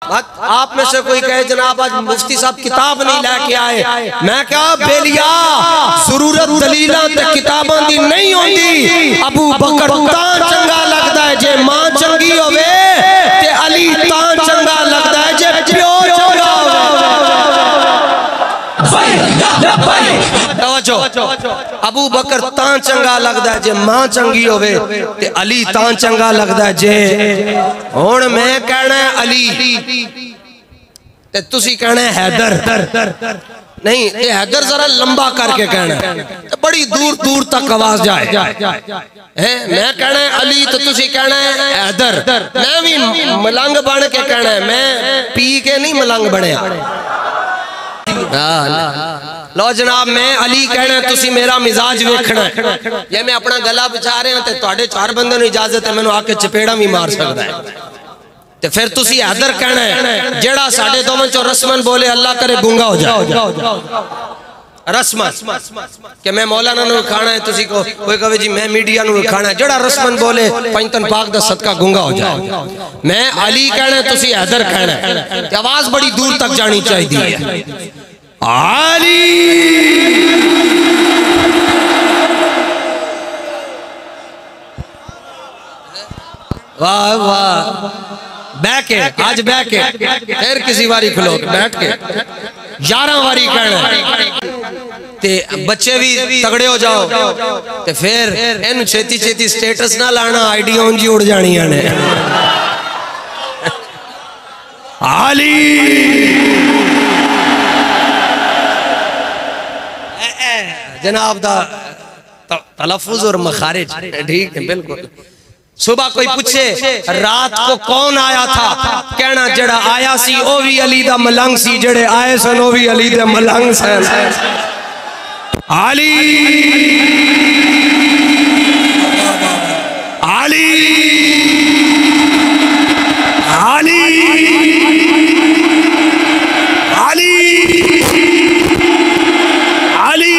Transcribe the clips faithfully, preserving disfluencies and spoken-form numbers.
आप में से कोई कहे जनाब आज मुफ्ती साहब किताब नहीं लेके आए, मैं क्या बेलिया जरूरत दलीलां ते किताबां दी नहीं होंदी। अबू बकर तां चंगा लगदा है जे मां चंगी होवे ते अली तां चंगा लगदा है जे प्यो चंगा होवे। अबू बकर तां चंगा लगदा है जे मां चंगी होवे ते अली तां चंगा लगदा है जे। हुण मैं कहना है अली ते तुसी कहना है हैदर। नहीं ये हैदर जरा लंबा करके कहना है, बड़ी दूर दूर तक आवाज जाए है। मैं कहना है अली तो तुसी कहना है हैदर। मैं भी मलंग बन के कहना है, मैं पी के नहीं मलंग बनया। लो जनाब मैं अली कहना तुसी मेरा मिजाज वेखना है। ये मैं अपना गला बचा रहे हैं तो चार बंदों ने इजाजत है मैंने आके चपेड़ा भी मार सकता है। ते फिर तुसी हैदर कहना है जेड़ा साडे दोवां चों रस्मन बोले अल्लाह करे गूंगा हो जाए। रस्मन कि मैं मौलाना नु खाना है, तुसी को कोई कहे जी मैं मीडिया नु खाना है, जेड़ा रस्मन बोले पंजतन पाक दा सदका गूंगा हो जाए। मैं अली कहना है तुसी हैदर कहना है, आवाज बड़ी दूर तक जानी चाहिए। अली वाह वाह बैठ के आज बैठ के फिर किसी बारी खलो बैठ के ग्यारह बारी कहना ते बच्चे भी तगड़े हो जाओ ते फिर इन छेती छेती स्टेटस ना लाना, आईडी उंजी उड़ जानिया ने। अली जनाब दा तलफ्फुज और मखारिज ठीक है बिल्कुल। सुबह कोई पूछे रात को कौन आया था, कहना जड़ा आया सी ओ भी अली दा मलंग सी, जड़े आए सन ओ भी अली दे मलंग सन। अली अली अली अली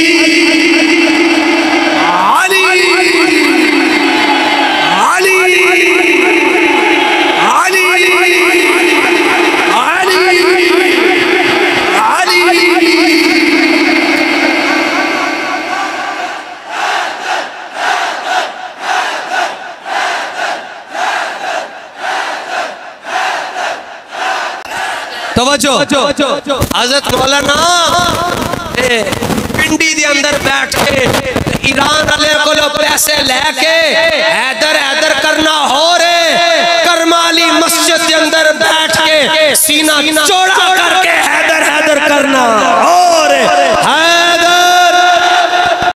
तवज्जो हज़रत मौलाना पिंडी दे अंदर बैठ के ईरान वाले को पैसे लेके हैदर हैदर करना हो रे, करमाली मस्जिद के अंदर बैठ के सीना चौड़ा करके हैदर हैदर करना।